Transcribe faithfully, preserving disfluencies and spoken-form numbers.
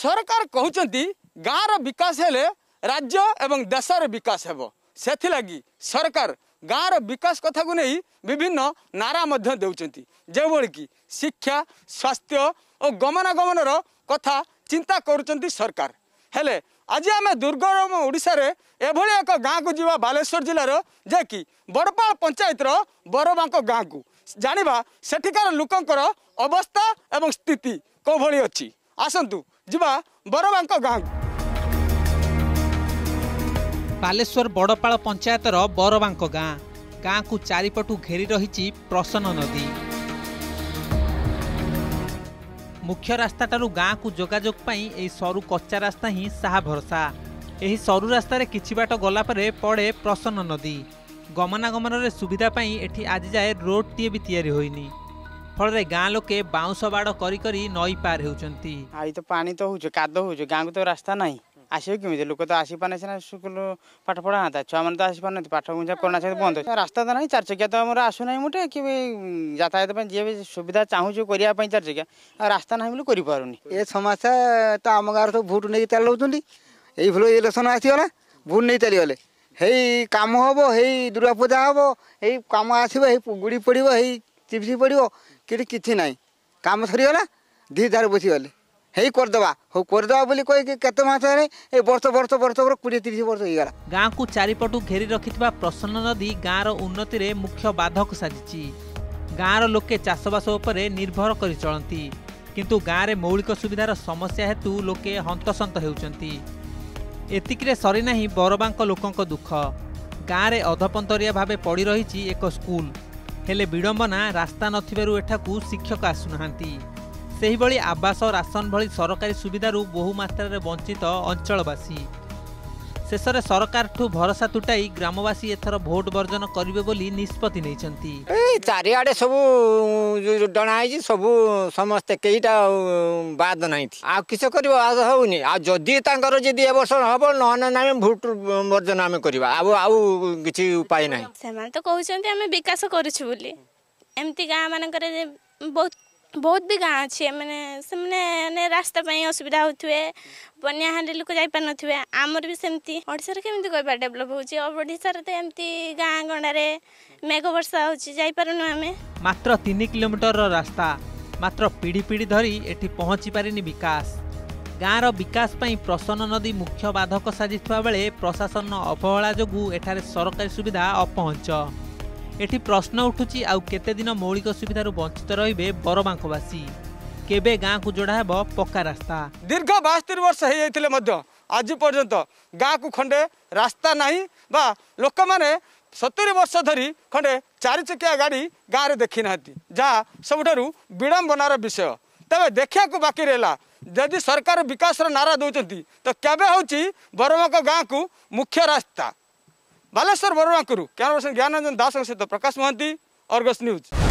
सरकार कहउचंती गाँव विकास हेले राज्य एवं देशर विकास हेबो सेथि लगी सरकार गाँव विकास कथा को नहीं विभिन्न नारा मध्य देउचंती जेभଳି कि शिक्षा स्वास्थ्य और गमनागमनर कथा चिंता करुचंती सरकार हेले आज आम दुर्गम ओडिशा रे एभଳି एक गाँ को जीवा बालेश्वर जिलार जे कि बड़पाल पंचायत रो बरबांक गाँ को जानिबा सेठिकार लोकंकर अवस्था एवं स्थिति को भଳି अछि आसंतु जीवा बरबांक गाँ को। बालेश्वर बड़पाल पंचायतर बरबांक गाँ गाँ को चारिपटू घेरी रही प्रसन्न नदी मुख्य रास्ता टारू गाँ को जोगाजोग पाई एही सरू कच्चा रास्ता ही साहा भरसा एही सरू रास्ता रे किछि बाट गला परे पड़े प्रसन्न नदी गमनागमन रे सुविधा पाई एठी आज जाए रोड टीए भी तैयारी होइनी फल गाँ लोके बाउंस बाड़ करी करी नई पार होउचंती आई तो पानी तो होछ कादो होछ गाँ को तो रास्ता नहीं आसो कि लोक तो आसी पाने सीना स्कूल पाठ पढ़ा था छुआ मैंने तो आसी पार पाठ पूजा कोरोना सहित बंद रास्ता तो नहीं चार चकिया तो आम आसुना मुठे कि यातायात जी भी सुविधा चाहूँ करने चार चकिया रास्ता ना बोली करें ये समस्या तो आम गाँव तो भोट नहीं चलाऊँ ये इलेक्शन आसीगला भोट नहीं चलीगले हे कम हम हे दुर्गा पूजा हम हे कम आसो गुड़ी पड़ो हे चिप्स पड़ो कि ना कम सरीगला धीरे धार बसीगले हे करदवा हो करदवा बोली कहि केते मास रे ए वर्ष वर्ष वर्ष पर बीस तीस वर्ष होइगला। गाँ को चारिपटू घेरी रखिथिबा प्रसन्न नदी गाँर उन्नति रे मुख्य बाधक साजिछि गाँर लोके चाषबास उपरे निर्भर करि चलंती किंतु गाँ रे मौलिक सुविधार समस्या हेतु लोके हंतसंत हेउचंती एतिकिरे सरी नाही बरबांक लोकंक दुख गाँ रे अधपंतरिया भाबे पड़ी रहिछि एक स्कूल हेले विडंबना रास्ता नथिबारु एठाकू शिक्षक आसुनाहांती सेही भली आवास राशन भली सरकारी सुविधारू बहु मात्रा रे वंचित अंचलवासी शेष में सरकार ठू भरोसा तुटाई ग्रामवासी एथर भोट वर्जन करिवे बोली निष्पत्ति नैछंती चारिआडे सब डणाई सब समस्ते कईटा बाद नहीं आ किस कर होनी आ जदि तांकर जदि ए वर्ष हम ना भोट वर्जन आम करवा आउ आउ किछि उपाय नहीं सेमान तो कहउछंती आमे विकास करूछु बोली एमती गाँ मानकर बहुत बहुत भी गाँ अच्छे मैंने से रास्ता असुविधा होते बनिया हांडी लोक जापार थे आमर भी सेमती ओडिशा केमती कहबा डेभलप होची ओडिशा तो एमती गाँ गंडारे मेघ वर्षा होची जापारुनु आमे मात्र तीन किलोमीटर रास्ता मात्र पीढ़ी पीढ़ी धरी एठी पहुँची पारिनी विकास गाँर विकास पई प्रसन्न नदी मुख्य बाधक साजिथुवा बेले प्रशासन अवहेला जोगु एठारे सरकारी सुविधा अपहंच एठी प्रश्न उठुची आउ केते दिन मौलिक सुविधार वंचित रहिबे बरबांकवासी केबे गाँ को जोड़ा हेबो पक्का रास्ता दीर्घ बास्तरी वर्ष हो जाइथिले मध्य आज पर्यंत गाँ को खंडे रास्ता नहीं बा लोक माने सत्तरी वर्ष धरी खंडे चारि चकिया गाड़ी गाँव में देखी ना जहाँ सबुठारु विडंबनार विषय तबे देखिया को बाकी रहला यदि सरकार विकास नारा दौरान तो केबे होची बरबांक गाँ को मुख्य रास्ता बालेश्वर बरबांकरू कैमरा पर्सन ज्ञानरंजन दास सहित प्रकाश महांती अर्गस न्यूज।